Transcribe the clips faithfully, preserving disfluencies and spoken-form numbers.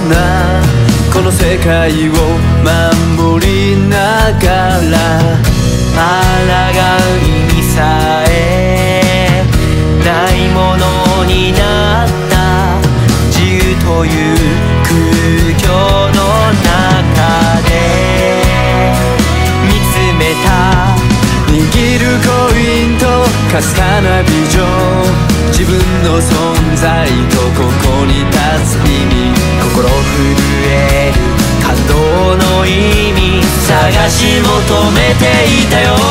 なこの世界を守りながら、抗う意味さえないものになった自由という空虚の中で見つめた握るコインとかすかなビジョン、自分の存在とここに立つ意味、心震える感動の意味探し求めていたよ。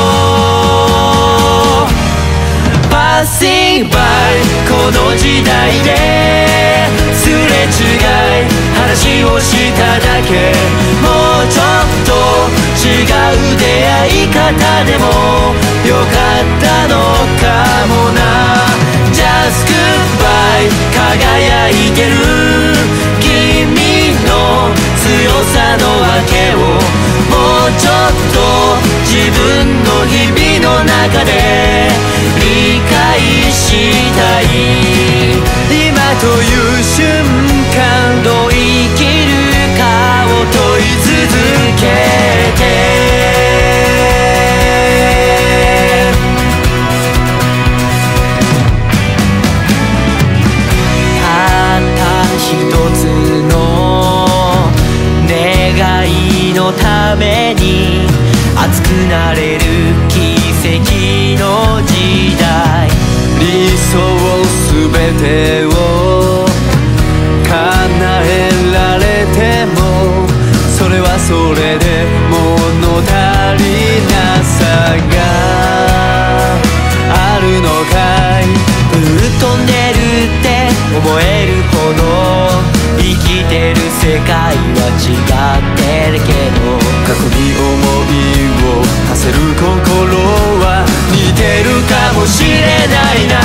Passing by この時代ですれ違い話をしただけ、もうちょっと違う出会い方でもよかったのかもな。 Just goodbye 輝いてる君の強さの訳をもうちょっと自分の日々の中で理解したい。今という瞬間どう生きるかを問い続けて、ために熱くなれる奇跡の時代、理想全てを叶えられてもそれはそれで物足りなさがあるのかい。ぶっ飛んでるって思えるほど生きてる世界は違ってるけど、過去に思いを馳せる心は似てるかもしれないな。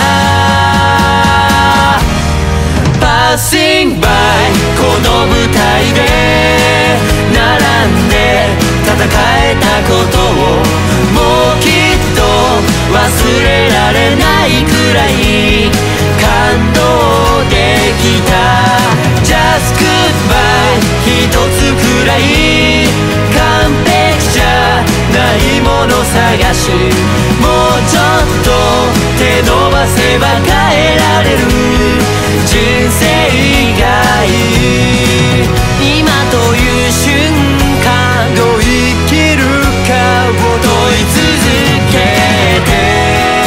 Passing by この舞台で並んで戦えたことをもうきっと忘れられないくらい感動できた。Just goodbye 一つくらい完璧じゃないもの探し、もうちょっと手伸ばせば変えられる人生がいい。今という瞬間どう生きるかを問い続けて、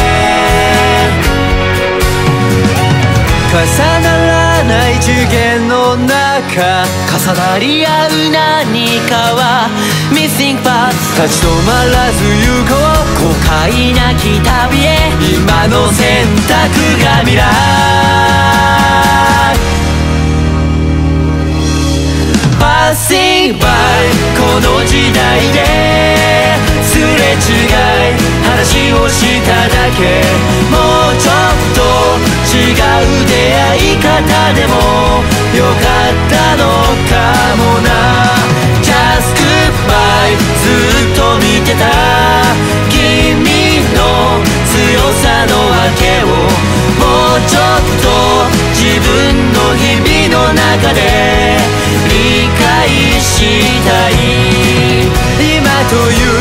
重ならない次元の中重なり合う何かは Missing Parts 立ち止まらず行こう後悔なき旅へ、今の選択が未来。 Passing by この時代ですれ違い話をしただけ、もうちょっと違う出会い方でもよかったのかもな。 Just goodbye ずっと見てた君の強さの訳をもうちょっと自分の日々の中で理解したい。今という